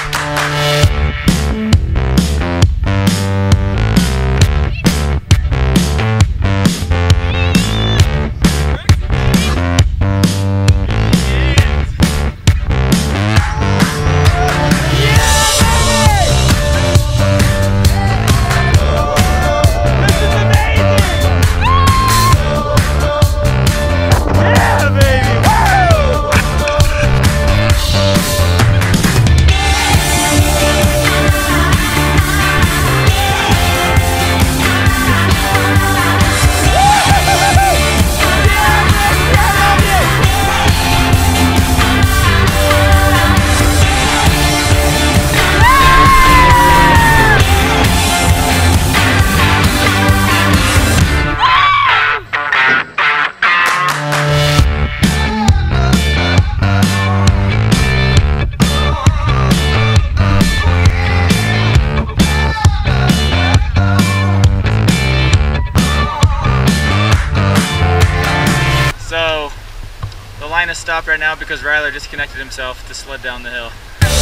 So the line is stopped right now because Ryler disconnected himself to sled down the hill.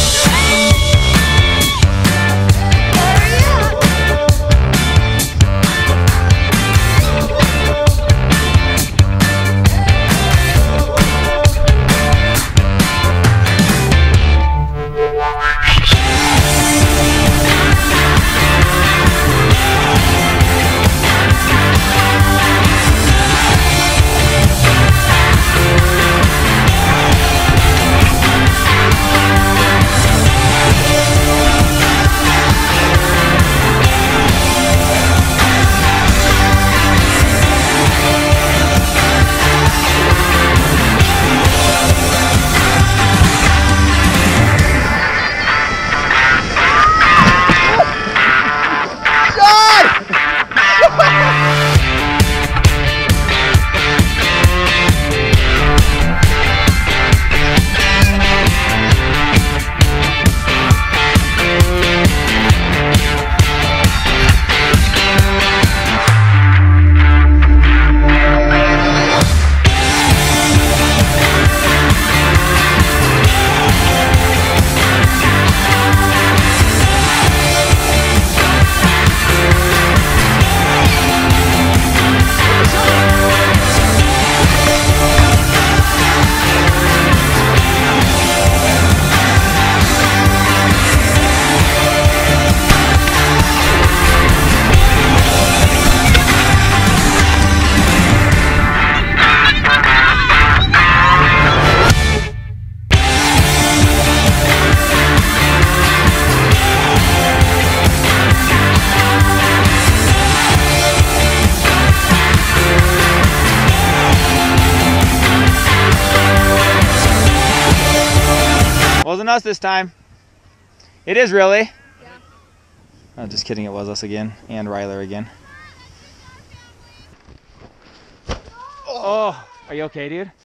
Wasn't us this time. It is really. Yeah. Oh, just kidding, it was us again. And Ryler again. Oh, are you okay, dude?